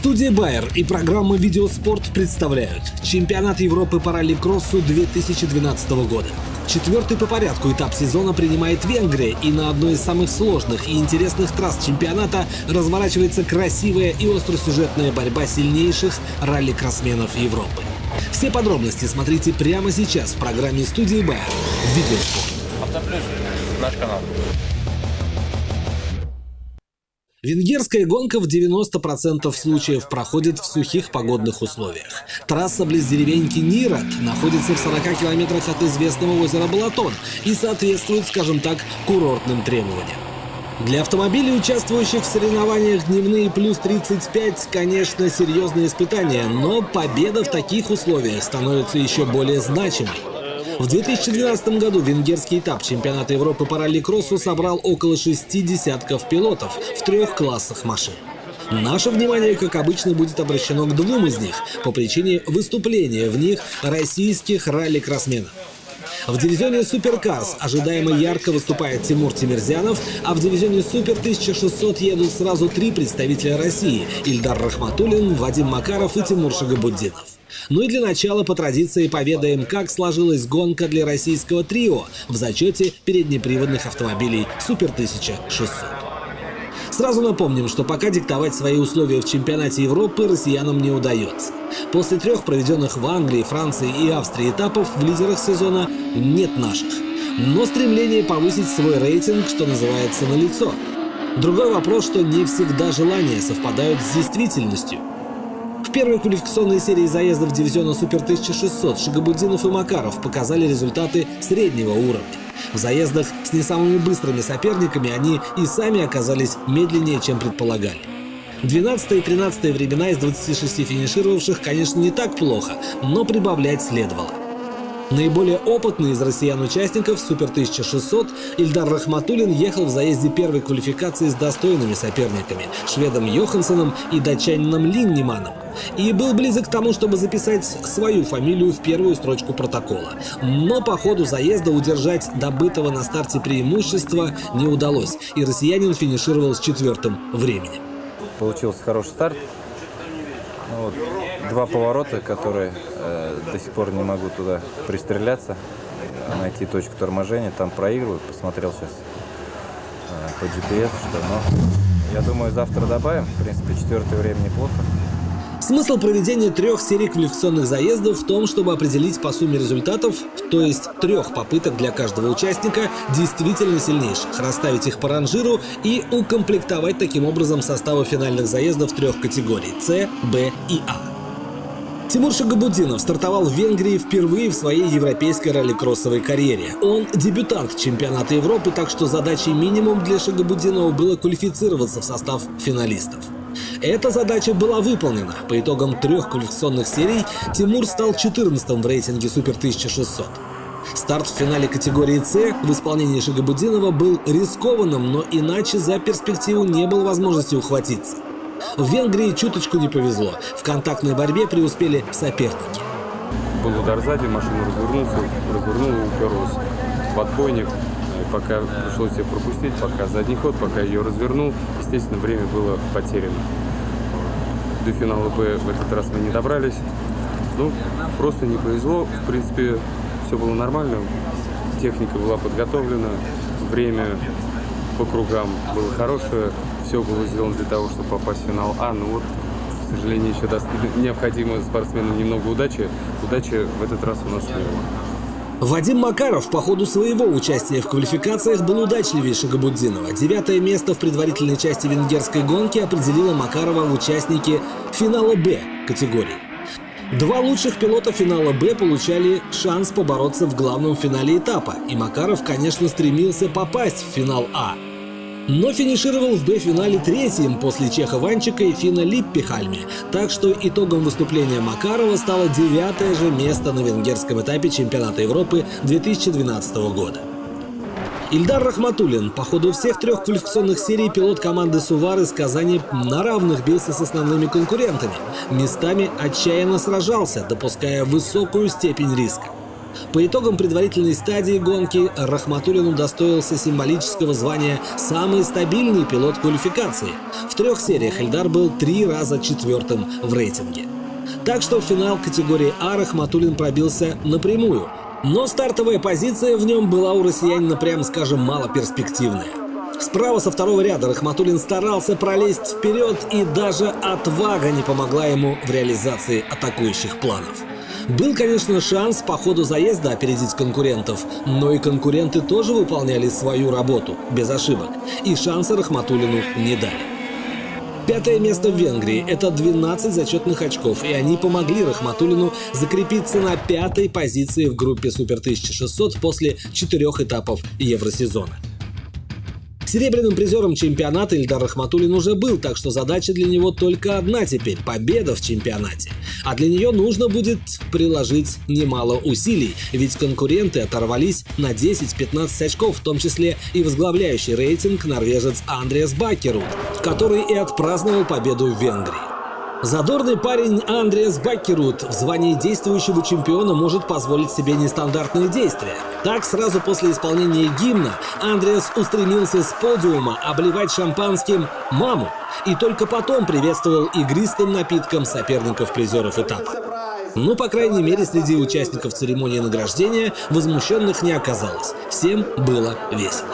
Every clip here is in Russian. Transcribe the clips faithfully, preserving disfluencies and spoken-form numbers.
Студия Байер и программа «Видеоспорт» представляют чемпионат Европы по ралли-кроссу две тысячи двенадцатого года. Четвертый по порядку этап сезона принимает Венгрия, и на одной из самых сложных и интересных трасс чемпионата разворачивается красивая и остросюжетная борьба сильнейших ралли-кроссменов Европы. Все подробности смотрите прямо сейчас в программе студии Байер «Видеоспорт». Автоплюс, наш канал. Венгерская гонка в девяноста процентах случаев проходит в сухих погодных условиях. Трасса близ деревеньки Нират находится в сорока километрах от известного озера Балатон и соответствует, скажем так, курортным требованиям. Для автомобилей, участвующих в соревнованиях дневные плюс тридцать пять, конечно, серьезные испытания, но победа в таких условиях становится еще более значимой. В две тысячи двенадцатом году венгерский этап чемпионата Европы по ралли-кроссу собрал около шести десятков пилотов в трех классах машин. Наше внимание, как обычно, будет обращено к двум из них по причине выступления в них российских ралли-кроссменов. В дивизионе Суперкарс ожидаемо ярко выступает Тимур Тимирзянов, а в дивизионе Супер тысяча шестьсот едут сразу три представителя России – Ильдар Рахматуллин, Вадим Макаров и Тимур Шагабутдинов. Ну и для начала по традиции поведаем, как сложилась гонка для российского трио в зачете переднеприводных автомобилей Супер тысяча шестьсот. Сразу напомним, что пока диктовать свои условия в чемпионате Европы россиянам не удается. После трех проведенных в Англии, Франции и Австрии этапов в лидерах сезона нет наших. Но стремление повысить свой рейтинг, что называется, налицо. Другой вопрос, что не всегда желания совпадают с действительностью. В первой квалификационной серии заездов дивизиона Супер тысяча шестьсот Шагабутдинов и Макаров показали результаты среднего уровня. В заездах с не самыми быстрыми соперниками они и сами оказались медленнее, чем предполагали. двенадцатое и тринадцатое времена из двадцати шести финишировавших, конечно, не так плохо, но прибавлять следовало. Наиболее опытный из россиян-участников Супер тысяча шестьсот Ильдар Рахматуллин ехал в заезде первой квалификации с достойными соперниками – шведом Йоханссоном и датчанином Линнеманом. И был близок к тому, чтобы записать свою фамилию в первую строчку протокола. Но по ходу заезда удержать добытого на старте преимущества не удалось, и россиянин финишировал с четвертым временем. Получился хороший старт. Вот, два поворота, которые э, до сих пор не могу туда пристреляться, найти точку торможения, там проигрываю. Посмотрел сейчас э, по джи пи эс, что, но я думаю, завтра добавим. В принципе, четвертое время неплохо. Смысл проведения трех серий квалификационных заездов в том, чтобы определить по сумме результатов, то есть трех попыток для каждого участника, действительно сильнейших, расставить их по ранжиру и укомплектовать таким образом составы финальных заездов трех категорий – С, Б и А. Тимур Шагабутдинов стартовал в Венгрии впервые в своей европейской ралли-кроссовой карьере. Он дебютант чемпионата Европы, так что задачей минимум для Шагабутдинова было квалифицироваться в состав финалистов. Эта задача была выполнена. По итогам трех квалификационных серий Тимур стал четырнадцатым в рейтинге Супер тысяча шестьсот. Старт в финале категории С в исполнении Шагабутдинова был рискованным, но иначе за перспективу не было возможности ухватиться. В Венгрии чуточку не повезло. В контактной борьбе преуспели соперники. Был удар сзади, машина развернулся, развернула, уперлась в подбойник. Пока пришлось ее пропустить, пока задний ход, пока ее развернул, естественно, время было потеряно. До финала Б в этот раз мы не добрались. Ну, просто не повезло. В принципе, все было нормально. Техника была подготовлена, время по кругам было хорошее. Все было сделано для того, чтобы попасть в финал А. Но вот, к сожалению, еще даст необходимо спортсменам немного удачи. Удачи в этот раз у нас не было. Вадим Макаров по ходу своего участия в квалификациях был удачливее Шагабутдинова. Девятое место в предварительной части венгерской гонки определило Макарова в участники финала Б категории. Два лучших пилота финала Б получали шанс побороться в главном финале этапа, и Макаров, конечно, стремился попасть в финал А. Но финишировал в Б-финале третьим после чеха Ванчика и финна Липпихальме, так что итогом выступления Макарова стало девятое же место на венгерском этапе чемпионата Европы две тысячи двенадцатого года. Ильдар Рахматуллин по ходу всех трех квалификационных серий пилот команды Сувар из Казани на равных бился с основными конкурентами. Местами отчаянно сражался, допуская высокую степень риска. По итогам предварительной стадии гонки Рахматуллин удостоился символического звания «Самый стабильный пилот квалификации». В трех сериях Ильдар был три раза четвертым в рейтинге. Так что в финал категории А Рахматуллин пробился напрямую. Но стартовая позиция в нем была у россиянина, прямо скажем, малоперспективная. Справа со второго ряда Рахматуллин старался пролезть вперед, и даже отвага не помогла ему в реализации атакующих планов. Был, конечно, шанс по ходу заезда опередить конкурентов, но и конкуренты тоже выполняли свою работу, без ошибок, и шанса Рахматуллину не дали. Пятое место в Венгрии – это двенадцать зачетных очков, и они помогли Рахматуллину закрепиться на пятой позиции в группе Супер тысяча шестьсот после четырех этапов Евросезона. Серебряным призером чемпионата Ильдар Рахматуллин уже был, так что задача для него только одна теперь – победа в чемпионате. А для нее нужно будет приложить немало усилий, ведь конкуренты оторвались на десять-пятнадцать очков, в том числе и возглавляющий рейтинг норвежец Андреас Баккерут, который и отпраздновал победу в Венгрии. Задорный парень Андреас Баккерут в звании действующего чемпиона может позволить себе нестандартные действия. Так, сразу после исполнения гимна Андреас устремился с подиума обливать шампанским маму и только потом приветствовал игристым напитком соперников-призеров этапа. Ну, по крайней мере, среди участников церемонии награждения возмущенных не оказалось. Всем было весело.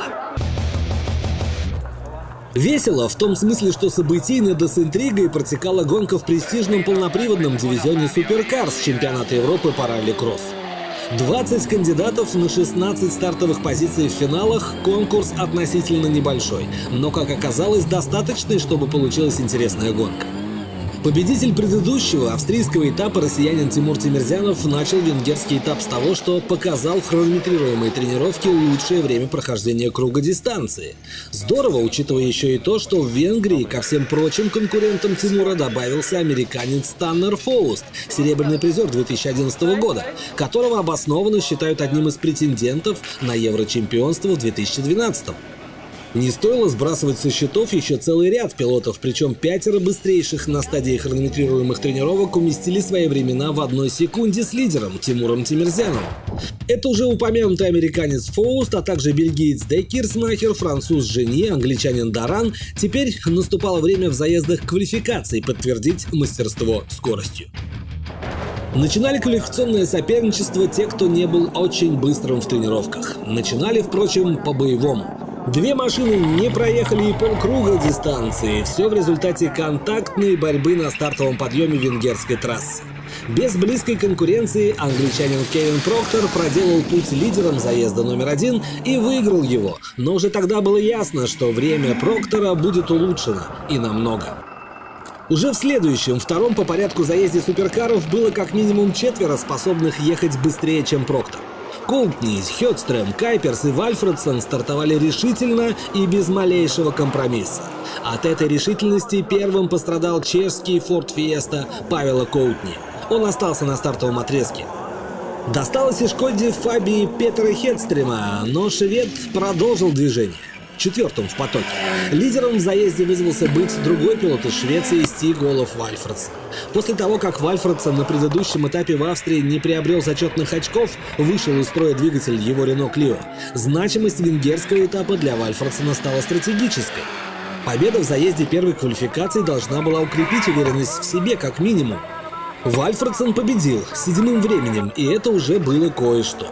Весело в том смысле, что событийно да с интригой протекала гонка в престижном полноприводном дивизионе Суперкарс чемпионата Европы по ралли-кроссу. двадцать кандидатов на шестнадцать стартовых позиций в финалах – конкурс относительно небольшой, но, как оказалось, достаточный, чтобы получилась интересная гонка. Победитель предыдущего австрийского этапа, россиянин Тимур Темирзянов, начал венгерский этап с того, что показал в хронометрируемой тренировке лучшее время прохождения круга дистанции. Здорово, учитывая еще и то, что в Венгрии ко всем прочим конкурентам Тимура добавился американец Таннер Фауст, серебряный призер две тысячи одиннадцатого года, которого обоснованно считают одним из претендентов на Еврочемпионство в две тысячи двенадцатом. Не стоило сбрасывать со счетов еще целый ряд пилотов, причем пятеро быстрейших на стадии хронометрируемых тренировок уместили свои времена в одной секунде с лидером Тимуром Темирзяновым. Это уже упомянутый американец Фауст, а также бельгиец Де Кирсмахер, француз Жени, англичанин Даран. Теперь наступало время в заездах квалификации подтвердить мастерство скоростью. Начинали квалификационное соперничество те, кто не был очень быстрым в тренировках. Начинали, впрочем, по-боевому. Две машины не проехали и полкруга дистанции. Все в результате контактной борьбы на стартовом подъеме венгерской трассы. Без близкой конкуренции англичанин Кевин Проктор проделал путь лидером заезда номер один и выиграл его. Но уже тогда было ясно, что время Проктора будет улучшено и намного. Уже в следующем, втором по порядку заезде суперкаров было как минимум четверо способных ехать быстрее, чем Проктор. Коутни, Хёдстрем, Кайперс и Вальфредсон стартовали решительно и без малейшего компромисса. От этой решительности первым пострадал чешский Ford Fiesta Павела Коутни. Он остался на стартовом отрезке. Досталось и Шкоде Фабии Петера Хедстрема, но швед продолжил движение. Четвертым в потоке. Лидером в заезде вызвался быть другой пилот из Швеции Стиг Олаф Вальфредсон. После того, как Вальфредсон на предыдущем этапе в Австрии не приобрел зачетных очков, вышел из строя двигатель его Renault Clio, значимость венгерского этапа для Вальфредсона стала стратегической. Победа в заезде первой квалификации должна была укрепить уверенность в себе как минимум. Вальфредсон победил с седьмым временем, и это уже было кое-что.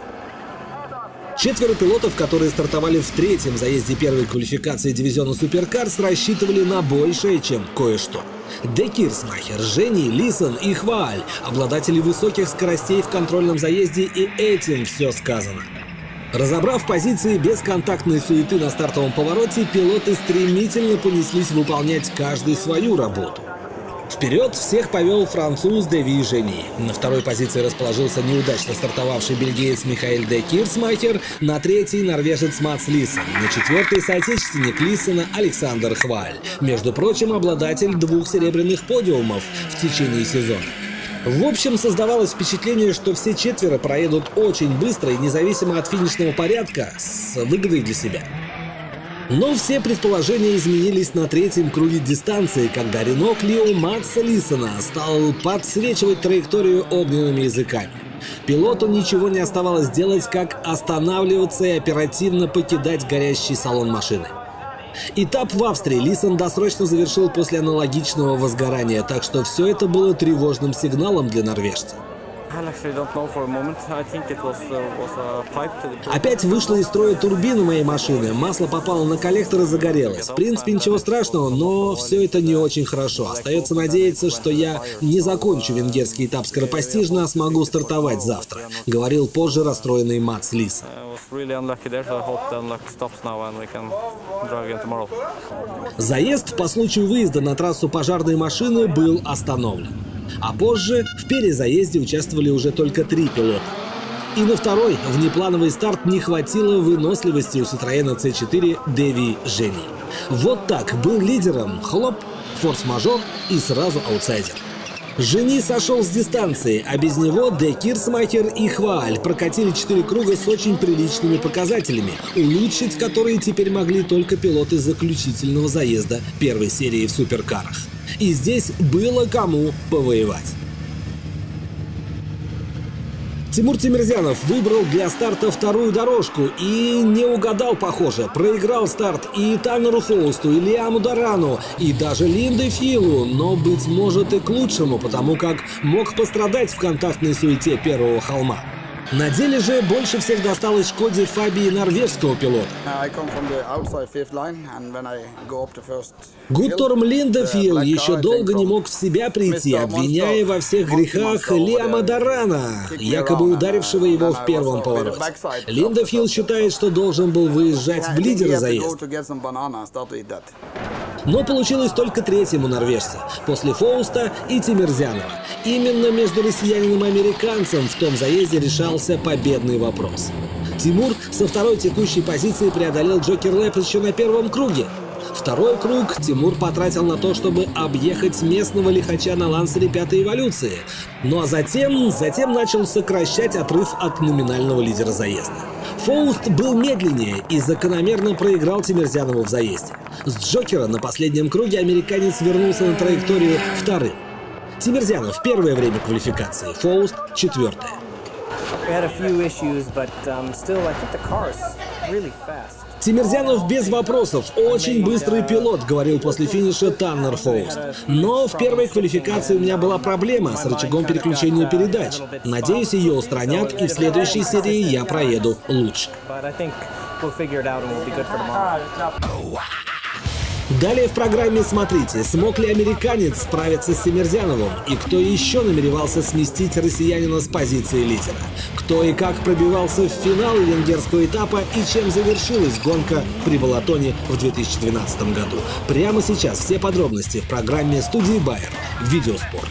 Четверо пилотов, которые стартовали в третьем заезде первой квалификации дивизиона Суперкарс, рассчитывали на большее, чем кое-что. Де Кирсмахер, Жени, Лисон и Хвааль – обладатели высоких скоростей в контрольном заезде, и этим все сказано. Разобрав позиции без контактной суеты на стартовом повороте, пилоты стремительно понеслись выполнять каждый свою работу. Вперед всех повел француз Дэви Жени. На второй позиции расположился неудачно стартовавший бельгиец Михаэль Де Кирсмахер, на третьей норвежец Мац Лисон, на четвертой соотечественник Лисона Александр Хвааль, между прочим, обладатель двух серебряных подиумов в течение сезона. В общем, создавалось впечатление, что все четверо проедут очень быстро и независимо от финишного порядка с выгодой для себя. Но все предположения изменились на третьем круге дистанции, когда Renault Clio Матса Лисона стал подсвечивать траекторию огненными языками. Пилоту ничего не оставалось делать, как останавливаться и оперативно покидать горящий салон машины. Этап в Австрии Лисон досрочно завершил после аналогичного возгорания, так что все это было тревожным сигналом для норвежца. Опять вышла из строя турбина моей машины, масло попало на коллектор и загорелось. В принципе, ничего страшного, но все это не очень хорошо. Остается надеяться, что я не закончу венгерский этап скоропостижно, а смогу стартовать завтра, говорил позже расстроенный Матс Лисон. Заезд по случаю выезда на трассу пожарной машины был остановлен. А позже в перезаезде участвовали уже только три пилота. И на второй внеплановый старт не хватило выносливости у Citroёn си четыре Дэви Жени. Вот так был лидером, хлоп, форс-мажор и сразу аутсайдер. Жени сошел с дистанции, а без него Де Кирсмахер и Хвааль прокатили четыре круга с очень приличными показателями, улучшить которые теперь могли только пилоты заключительного заезда первой серии в суперкарах. И здесь было кому повоевать. Тимур Темирзянов выбрал для старта вторую дорожку и не угадал, похоже. Проиграл старт и Таннеру Фоусту, и Лиаму Дорану, и даже Линде Филу, но, быть может, и к лучшему, потому как мог пострадать в контактной суете первого холма. На деле же больше всех досталось Шкоде Фабии норвежского пилота. Гутторм Линдефил еще долго не мог в себя прийти, обвиняя во всех грехах Лиама Дорана, якобы ударившего его в первом повороте. Линдефил считает, что должен был выезжать в лидера заезда. Но получилось только третьему норвежцу, после Фоуста и Темирзянова. Именно между россиянином и американцем в том заезде решался победный вопрос. Тимур со второй текущей позиции преодолел Джокер Лэп еще на первом круге. Второй круг Тимур потратил на то, чтобы объехать местного лихача на Лансере пятой эволюции. Ну а затем, затем начал сокращать отрыв от номинального лидера заезда. Фоуст был медленнее и закономерно проиграл Темирзянову в заезде. С Джокера на последнем круге американец вернулся на траекторию вторым. Темирзянов первое время квалификации, Фоуст четвертое. Темирзянов без вопросов, очень быстрый пилот, говорил после финиша Таннер Фоуст. Но в первой квалификации у меня была проблема с рычагом переключения передач. Надеюсь, ее устранят, и в следующей серии я проеду лучше. Далее в программе смотрите, смог ли американец справиться с Темирзяновым, и кто еще намеревался сместить россиянина с позиции лидера. Кто и как пробивался в финал венгерского этапа и чем завершилась гонка при Балатоне в две тысячи двенадцатом году. Прямо сейчас все подробности в программе студии Байер «Видеоспорт».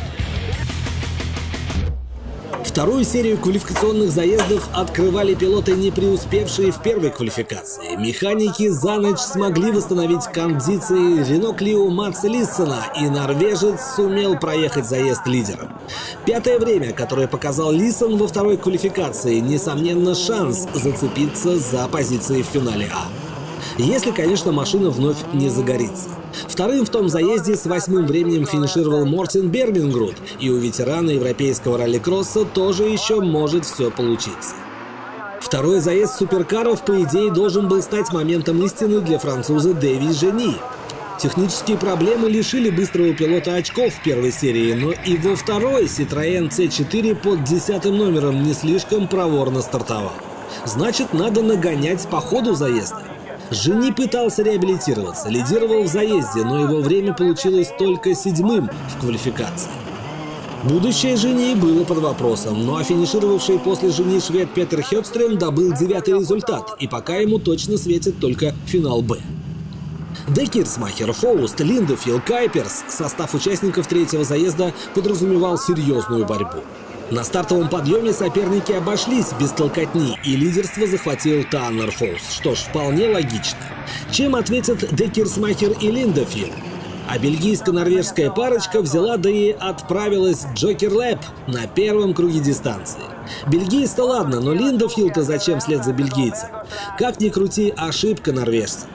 Вторую серию квалификационных заездов открывали пилоты, не преуспевшие в первой квалификации. Механики за ночь смогли восстановить кондиции Рено Клио Матса Лиссона, и норвежец сумел проехать заезд лидером. Пятое время, которое показал Лиссон во второй квалификации, несомненно шанс зацепиться за позиции в финале А. Если, конечно, машина вновь не загорится. Вторым в том заезде с восьмым временем финишировал Мортен Бермингруд, и у ветерана европейского ралли-кросса тоже еще может все получиться. Второй заезд суперкаров, по идее, должен был стать моментом истины для француза Дэви Жени. Технические проблемы лишили быстрого пилота очков в первой серии, но и во второй Citroёn си четыре под десятым номером не слишком проворно стартовал. Значит, надо нагонять по ходу заезда. Жени пытался реабилитироваться, лидировал в заезде, но его время получилось только седьмым в квалификации. Будущее Жени было под вопросом, ну а финишировавший после Жени швед Петер Хёдстрöm добыл девятый результат, и пока ему точно светит только финал Б. Де Кирсмахер, Фоуст, Линдефил, Кайперс — состав участников третьего заезда подразумевал серьезную борьбу. На стартовом подъеме соперники обошлись без толкотни, и лидерство захватил Таннер Фоуст, что ж, вполне логично. Чем ответят Де Кирсмахер и Линдефил? А бельгийско-норвежская парочка взяла да и отправилась в Джокер Лэп на первом круге дистанции. Бельгиец-то ладно, но Линдефил-то зачем вслед за бельгийцем? Как ни крути, ошибка норвежца.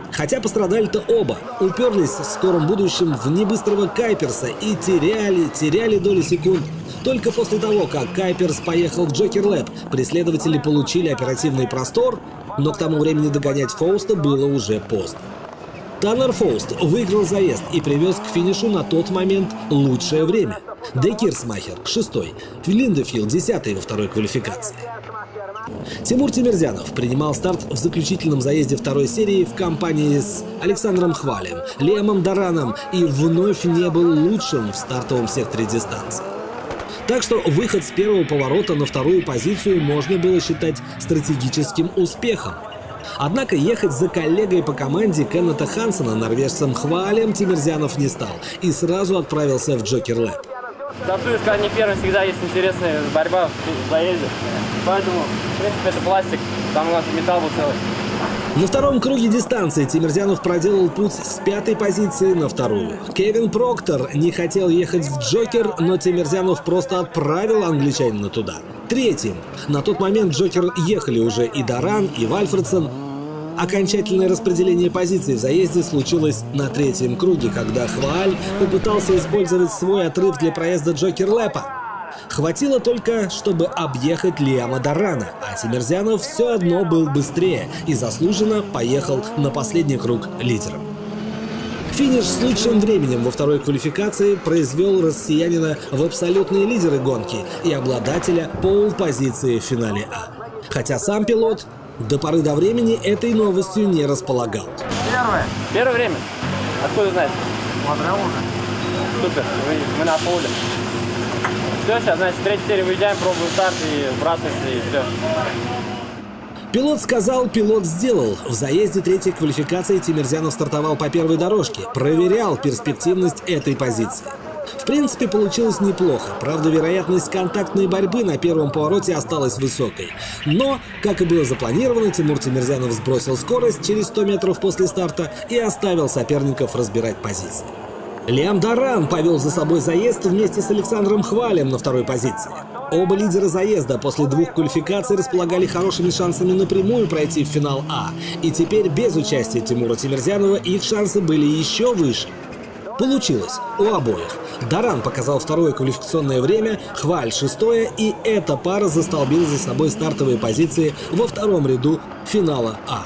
Хотя пострадали-то оба, уперлись в скором будущем в небыстрого Кайперса и теряли, теряли доли секунд. Только после того, как Кайперс поехал в Джокер Лэп, преследователи получили оперативный простор, но к тому времени догонять Фауста было уже поздно. Таннер Фауст выиграл заезд и привез к финишу на тот момент лучшее время. Де Кирсмахер – шестой, Линдефилд – десятый во второй квалификации. Тимур Темирзянов принимал старт в заключительном заезде второй серии в компании с Александром Хвалем, Лиамом Дараном и вновь не был лучшим в стартовом секторе дистанции. Так что выход с первого поворота на вторую позицию можно было считать стратегическим успехом. Однако ехать за коллегой по команде Кеннета Хансена, норвежцем Хвалем, Темирзянов не стал и сразу отправился в Джокер Лэп. Стартуешь, когда не первый, всегда есть интересная борьба в заезде. Поэтому, в принципе, это пластик, там у нас металл был целый. На втором круге дистанции Темирзянов проделал путь с пятой позиции на вторую. Кевин Проктор не хотел ехать в Джокер, но Темирзянов просто отправил англичанина туда. Третьим. На тот момент в Джокер ехали уже и Даран, и Вальфредсон. Окончательное распределение позиций в заезде случилось на третьем круге, когда Хваль попытался использовать свой отрыв для проезда Джокер Лэпа. Хватило только, чтобы объехать Лиама Дарана, а Темирзянов все одно был быстрее и заслуженно поехал на последний круг лидером. Финиш с лучшим временем во второй квалификации произвел россиянина в абсолютные лидеры гонки и обладателя пол-позиции в финале А. Хотя сам пилот до поры до времени этой новостью не располагал. Первое. Первое время. Откуда знаете? Смотрел уже. Супер. Мы на поле. Все, сейчас, значит, в третьей серии выезжаем, пробуем старт и вбрасываемся, и все. Пилот сказал, пилот сделал. В заезде третьей квалификации Темирзянов стартовал по первой дорожке, проверял перспективность этой позиции. В принципе, получилось неплохо. Правда, вероятность контактной борьбы на первом повороте осталась высокой. Но, как и было запланировано, Тимур Темирзянов сбросил скорость через сто метров после старта и оставил соперников разбирать позиции. Лиам Даран повел за собой заезд вместе с Александром Хвалем на второй позиции. Оба лидера заезда после двух квалификаций располагали хорошими шансами напрямую пройти в финал А. И теперь без участия Тимура Темирзянова их шансы были еще выше. Получилось у обоих. Даран показал второе квалификационное время, Хваль шестое, и эта пара застолбила за собой стартовые позиции во втором ряду финала А.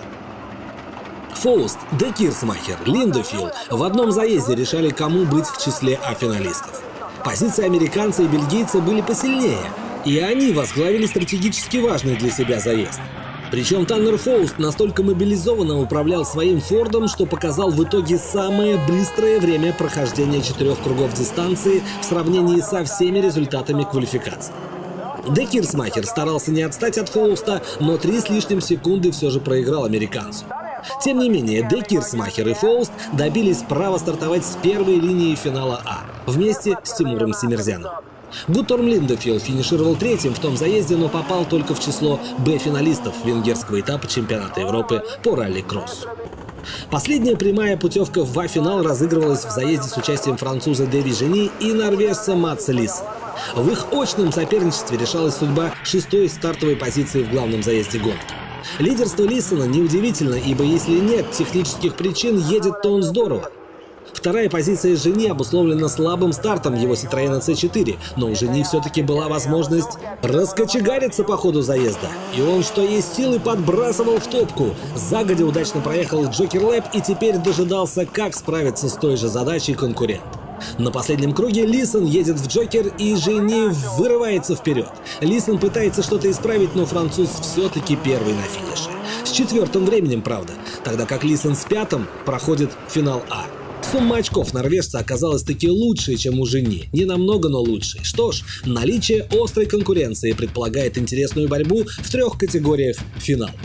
Фауст, Де Кирсмахер, Линдефилд в одном заезде решали, кому быть в числе А-финалистов. Позиции американца и бельгийца были посильнее, и они возглавили стратегически важный для себя заезд. Причем Таннер Фауст настолько мобилизованно управлял своим Фордом, что показал в итоге самое быстрое время прохождения четырех кругов дистанции в сравнении со всеми результатами квалификации. Де Кирсмахер старался не отстать от Фауста, но три с лишним секунды все же проиграл американцу. Тем не менее, Де Кирсмахер и Фауст добились права стартовать с первой линии финала А вместе с Тимуром Темирзяновым. Гутторм Линдефилд финишировал третьим в том заезде, но попал только в число Б-финалистов венгерского этапа чемпионата Европы по ралли-кроссу. Последняя прямая путевка в А-финал разыгрывалась в заезде с участием француза Дэви Жени и норвежца Матса Лиса. В их очном соперничестве решалась судьба шестой стартовой позиции в главном заезде гонки. Лидерство Лиссона неудивительно, ибо если нет технических причин, едет-то он здорово. Вторая позиция Жени обусловлена слабым стартом его Citroёn Си четыре, но у Жени все-таки была возможность раскочегариться по ходу заезда. И он, что есть силы, подбрасывал в топку. Загодя удачно проехал Джокер Лэп и теперь дожидался, как справиться с той же задачей конкурент. На последнем круге Лисон едет в Джокер, и Жени вырывается вперед. Лисон пытается что-то исправить, но француз все-таки первый на финише. С четвертым временем, правда, тогда как Лисон с пятым проходит финал А. Сумма очков норвежца оказалась таки лучше, чем у Жени. Не намного, но лучше. Что ж, наличие острой конкуренции предполагает интересную борьбу в трех категориях финалов.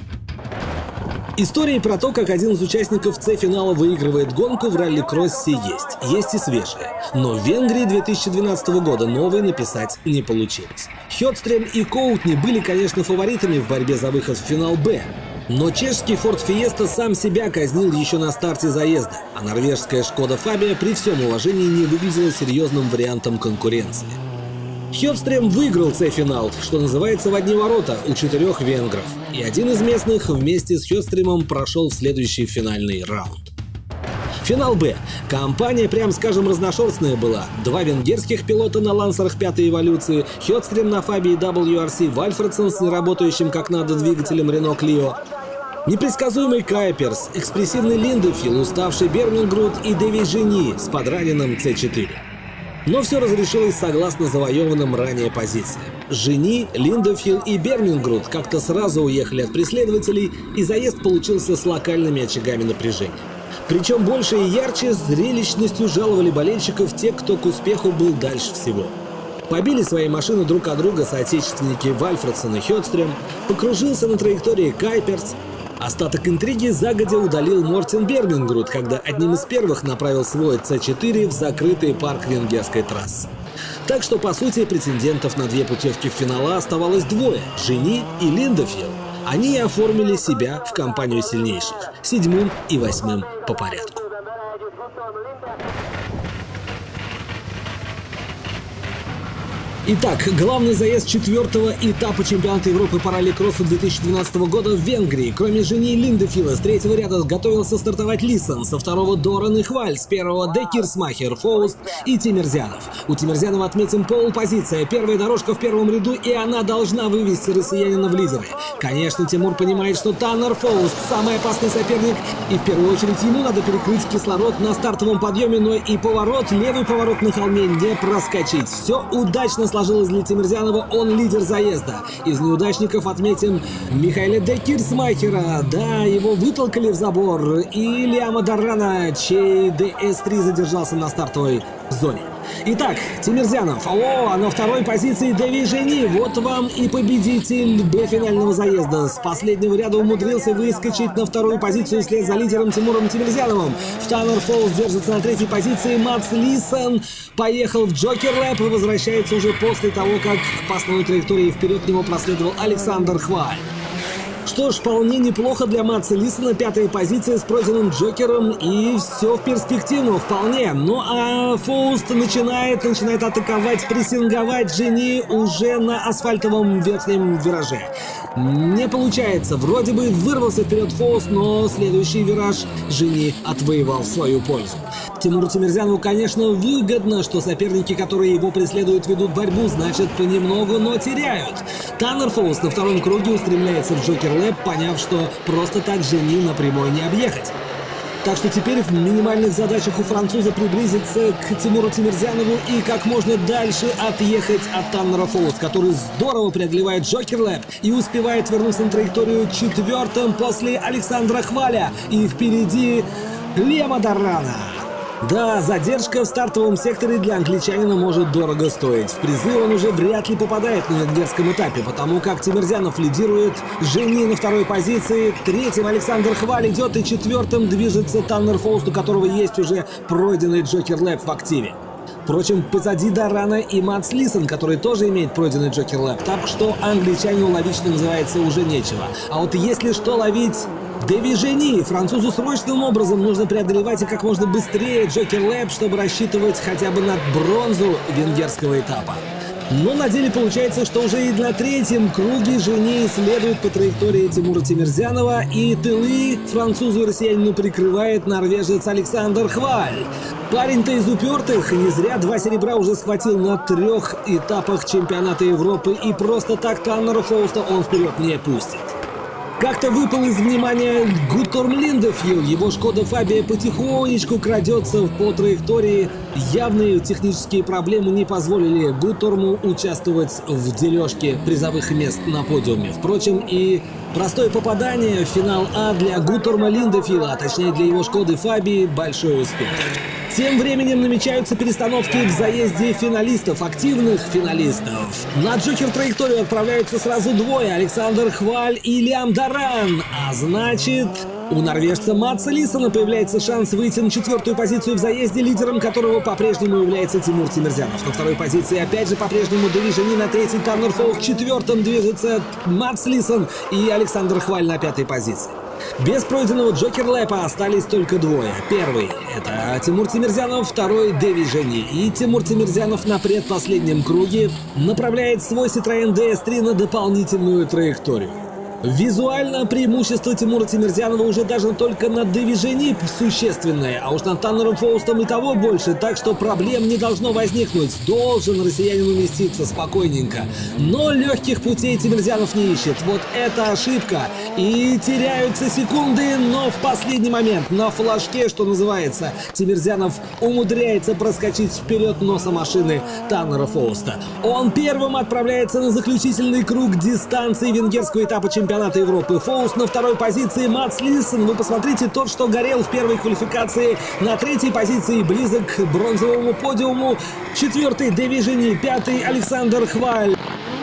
Истории про то, как один из участников С-финала выигрывает гонку в ралли-кроссе есть. Есть и свежие. Но в Венгрии две тысячи двенадцатого года новые написать не получилось. Хёдстрем и Коутни были, конечно, фаворитами в борьбе за выход в финал Б. Но чешский Ford Fiesta сам себя казнил еще на старте заезда, а норвежская Шкода Фабия при всем уважении не выглядела серьезным вариантом конкуренции. Хёдстрем выиграл С-финал, что называется, в одни ворота у четырех венгров. И один из местных вместе с Хёдстремом прошел в следующий финальный раунд. Финал Б. Компания, прям скажем, разношерстная была. Два венгерских пилота на лансерах пятой эволюции, Хёдстрем на Фабии дабл ю ар си, Вальфредсон с неработающим как надо двигателем Рено Клио, непредсказуемый Кайперс, экспрессивный Линдефил, уставший Бернингруд и Дэви Жени с подраненным С четыре. Но все разрешилось согласно завоеванным ранее позициям. Жени, Линдефил и Бернингруд как-то сразу уехали от преследователей, и заезд получился с локальными очагами напряжения. Причем больше и ярче зрелищностью жаловали болельщиков те, кто к успеху был дальше всего. Побили свои машины друг от друга соотечественники Вальфредсон и Хёдстрем, покружился на траектории Кайперс. Остаток интриги загодя удалил Мортен Бернингруд, когда одним из первых направил свой С четыре в закрытый парк венгерской трассы. Так что, по сути, претендентов на две путевки в финал оставалось двое – Жени и Линдефил. Они и оформили себя в компанию сильнейших, седьмым и восьмым по порядку. Итак, главный заезд четвертого этапа чемпионата Европы по ралли-кроссу две тысячи двенадцатого года в Венгрии. Кроме Жени и Линдефила, с третьего ряда готовился стартовать Лисон, со второго Доран и Хваль, с первого Де Кирсмахер, Фауст и Тимирзянов. У Тимирзянова отметим полпозиция, первая дорожка в первом ряду, и она должна вывести россиянина в лидеры. Конечно, Тимур понимает, что Таннер Фауст самый опасный соперник, и в первую очередь ему надо перекрыть кислород на стартовом подъеме, но и поворот, левый поворот на холме не проскочить. Все удачно сложилось для Тимирзянова, он лидер заезда. Из неудачников отметим Михаэля Де Кирсмахера. Да, его вытолкали в забор. И Лиама Даррана, чей Д С три задержался на стартовой зоне. Итак, Тимирзянов. О, а на второй позиции Дэви Жени. Вот вам и победитель Б-финального заезда. С последнего ряда умудрился выскочить на вторую позицию вслед за лидером Тимуром Тимирзяновым. В Таннер Фоллс держится на третьей позиции Матс Лисон. Поехал в Джокер Лэп и возвращается уже после того, как по основной траектории вперед него проследовал Александр Хваль. Что ж, вполне неплохо для Матса Лисона, пятая позиция с пройденным Джокером, и все в перспективу, вполне. Ну а Фауст начинает, начинает атаковать, прессинговать Жени уже на асфальтовом верхнем вираже. Не получается, вроде бы вырвался вперед Фауст, но следующий вираж Жени отвоевал в свою пользу. Тимуру Тимирзянову, конечно, выгодно, что соперники, которые его преследуют, ведут борьбу, значит, понемногу, но теряют. Таннер Фауст на втором круге устремляется в Джокер Лэп, поняв, что просто так Жени напрямую не объехать. Так что теперь в минимальных задачах у француза приблизиться к Тимуру Тимирзянову и как можно дальше отъехать от Таннера Фауст, который здорово преодолевает Джокер Лэп и успевает вернуться на траекторию четвертым после Александра Хваля. И впереди Лиама Даррана. Да, задержка в стартовом секторе для англичанина может дорого стоить. В призы он уже вряд ли попадает на венгерском этапе, потому как Тимирзянов лидирует, Жени на второй позиции, третьим Александр Хваль идет и четвертым движется Таннер Фауст, у которого есть уже пройденный Джокер Лэп в активе. Впрочем, позади Даррана и Матс Лисон, который тоже имеет пройденный Джокер Лэп, так что англичанину ловить, что называется, уже нечего. А вот если что ловить... Дэви Жени. Французу срочным образом нужно преодолевать и как можно быстрее Джокер Лэп, чтобы рассчитывать хотя бы на бронзу венгерского этапа. Но на деле получается, что уже и на третьем круге Жени следует по траектории Тимура Тимирзянова, и тылы французу и россиянину прикрывает норвежец Александр Хваль. Парень-то из упертых, не зря два серебра уже схватил на трех этапах чемпионата Европы, и просто так Таннера Фауста он вперед не пустит. Как-то выпал из внимания Гутторм Линдефил. Его Шкода Фабия потихонечку крадется по траектории. Явные технические проблемы не позволили Гутторму участвовать в дележке призовых мест на подиуме. Впрочем, и простое попадание в финал А для Гутторма Линдефила, а точнее для его Шкоды Фабии, большой успех. Тем временем намечаются перестановки в заезде финалистов, активных финалистов. На Джокер траекторию отправляются сразу двое – Александр Хваль и Лиам Дарран. А значит, у норвежца Матса Лисона появляется шанс выйти на четвертую позицию в заезде, лидером которого по-прежнему является Тимур Тимирзянов. На второй позиции опять же по-прежнему Дэви Жени, на третьей Таннер Фоллс, четвертым движется Матс Лисон и Александр Хваль на пятой позиции. Без пройденного джокер-лэпа остались только двое. Первый — это Тимур Темирзянов, второй — Дэви Жени. И Тимур Темирзянов на предпоследнем круге направляет свой Citroёn ди эс три на дополнительную траекторию. Визуально преимущество Тимура Темирзянова уже даже только над Дэви Жени существенное, а уж над Таннером Фоустом и того больше, так что проблем не должно возникнуть. Должен россиянин уместиться спокойненько. Но легких путей Темирзянов не ищет. Вот это ошибка. И теряются секунды, но в последний момент, на флажке, что называется, Темирзянов умудряется проскочить вперед носа машины Таннера Фоуста. Он первым отправляется на заключительный круг дистанции венгерского этапа чемпионата Европы. Фоуст на второй позиции, Матс Лиссен. Вы посмотрите, тот, что горел в первой квалификации, на третьей позиции, близок к бронзовому подиуму. Четвертый — Дэви Жени, пятый — Александр Хваль.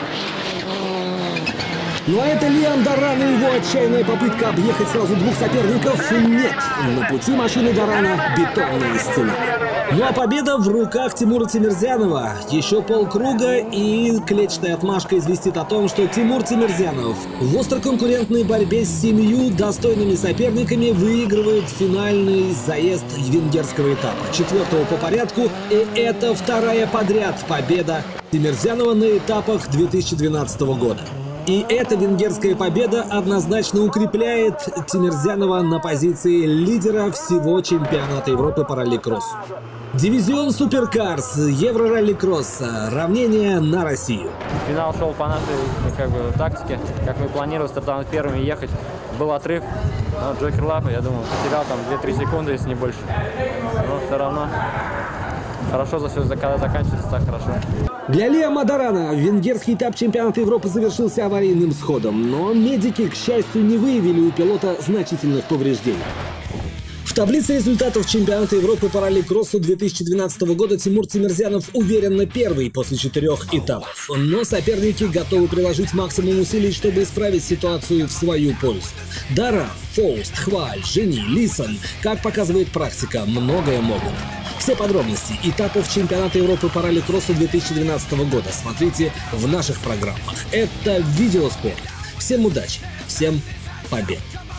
Ну а это Лиам Даран и его отчаянная попытка объехать сразу двух соперников. Нет, на пути машины Дарана бетонная стена. Ну а победа в руках Тимура Темирзянова. Еще полкруга, и клетчатая отмашка известит о том, что Тимур Темирзянов в остроконкурентной борьбе с семью достойными соперниками выигрывает финальный заезд венгерского этапа, четвертого по порядку, и это вторая подряд победа Темирзянова на этапах две тысячи двенадцатого года. И эта венгерская победа однозначно укрепляет Темирзянова на позиции лидера всего чемпионата Европы по ралли-кроссу. Дивизион Суперкарс, Евро-ралли-кросс, равнение на Россию. Финал шел по нашей как бы, тактике, как мы планировали стартовать первыми и ехать. Был отрыв, но джокер лапа, я думаю, потерял там две-три секунды, если не больше. Но все равно хорошо за все, когда заканчивается так хорошо. Для Лиама Дарана венгерский этап чемпионата Европы завершился аварийным сходом, но медики, к счастью, не выявили у пилота значительных повреждений. В таблице результатов чемпионата Европы по ралли-кроссу две тысячи двенадцатого года Тимур Темирзянов уверенно первый после четырех этапов. Но соперники готовы приложить максимум усилий, чтобы исправить ситуацию в свою пользу. Даран, Фоуст, Хваль, Жени, Лиссен, как показывает практика, многое могут. Все подробности этапов чемпионата Европы по ралли-кроссу две тысячи двенадцатого года смотрите в наших программах. Это Видеоспорт. Всем удачи, всем побед!